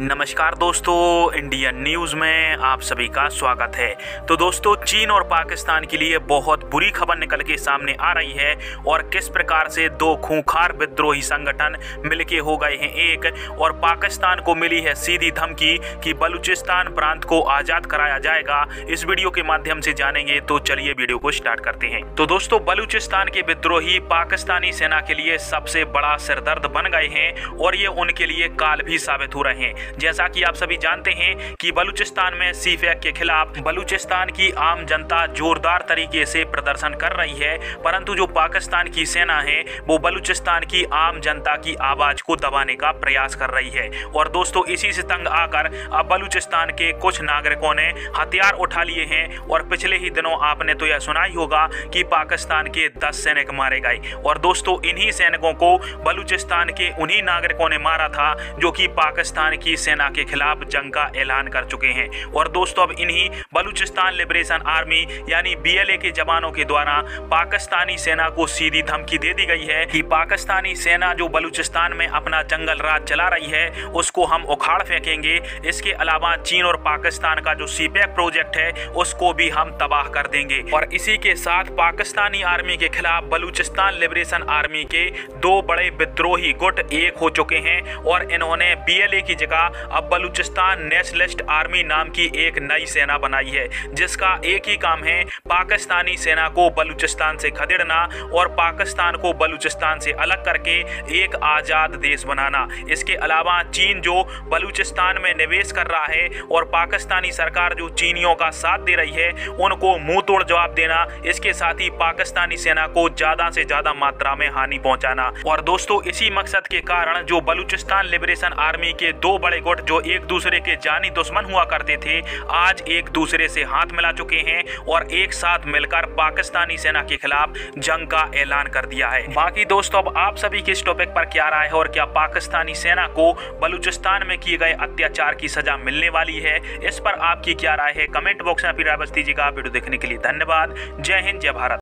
नमस्कार दोस्तों, Indian news में आप सभी का स्वागत है। तो दोस्तों, चीन और पाकिस्तान के लिए बहुत बुरी खबर निकल के सामने आ रही है और किस प्रकार से दो खूंखार विद्रोही संगठन मिलके हो गए हैं एक, और पाकिस्तान को मिली है सीधी धमकी कि बलूचिस्तान प्रांत को आज़ाद कराया जाएगा। इस वीडियो के माध्यम से जानेंगे, तो चलिए वीडियो को स्टार्ट करते हैं। तो दोस्तों, बलूचिस्तान के विद्रोही पाकिस्तानी सेना के लिए सबसे बड़ा सिरदर्द बन गए हैं और ये उनके लिए काल भी साबित हो रहे हैं। जैसा कि आप सभी जानते हैं कि बलूचिस्तान में सीफेक के खिलाफ बलूचिस्तान की आम जनता जोरदार तरीके से प्रदर्शन कर रही है, परंतु जो पाकिस्तान की सेना है वो बलूचिस्तान की आम जनता की आवाज को दबाने का प्रयास कर रही है। और दोस्तों, इसी से तंग आकर अब बलूचिस्तान के कुछ नागरिकों ने हथियार उठा लिए हैं और पिछले ही दिनों आपने तो यह सुना ही होगा कि पाकिस्तान के 10 सैनिक मारे गए। और दोस्तों, इन्हीं सैनिकों को बलूचिस्तान के उन्हीं नागरिकों ने मारा था जो कि पाकिस्तान की सेना के खिलाफ जंग का ऐलान कर चुके हैं। और दोस्तों, अब इन्हीं बलूचिस्तान लिबरेशन आर्मी यानी BLA के जवानों के द्वारा पाकिस्तानी सेना को सीधी धमकी दे दी गई है कि पाकिस्तानी सेना जो बलूचिस्तान में अपना जंगल राज चला रही है उसको हम उखाड़ फेंकेंगे। इसके अलावा चीन और पाकिस्तान का जो सीपेक प्रोजेक्ट है उसको भी हम तबाह कर देंगे। और इसी के साथ पाकिस्तानी आर्मी के खिलाफ बलूचिस्तान लिबरेशन आर्मी के दो बड़े विद्रोही गुट एक हो चुके हैं और इन्होंने BLA की जगह अब बलूचिस्तान नेशनलिस्ट आर्मी नाम की एक नई सेना बनाई है, जिसका एक ही काम है पाकिस्तानी सेना को बलूचिस्तान से खदेड़ना और पाकिस्तान को बलूचिस्तान से अलग करके एक आज़ाद देश बनाना। इसके अलावा चीन जो बलूचिस्तान में निवेश कर रहा है और पाकिस्तानी सरकार जो चीनियों का साथ दे रही है उनको मुंह तोड़ जवाब देना, इसके साथ ही पाकिस्तानी सेना को ज़्यादा से ज़्यादा मात्रा में हानि पहुंचाना। और दोस्तों, इसी मकसद के कारण जो बलूचिस्तान लिबरेशन आर्मी के दो बड़े गुट जो एक दूसरे के जानी दुश्मन हुआ करते थे आज एक दूसरे से हाथ मिला चुके हैं और एक साथ मिलकर पाकिस्तानी सेना के खिलाफ जंग का ऐलान कर दिया है। बाकी दोस्तों, अब आप सभी की इस टॉपिक पर क्या राय है और क्या पाकिस्तानी सेना को बलूचिस्तान में किए गए अत्याचार की सजा मिलने वाली है, इस पर आपकी क्या राय है? कमेंट बॉक्स में अपनी राय बता दीजिएगा। वीडियो देखने के लिए धन्यवाद। जय हिंद, जय भारत।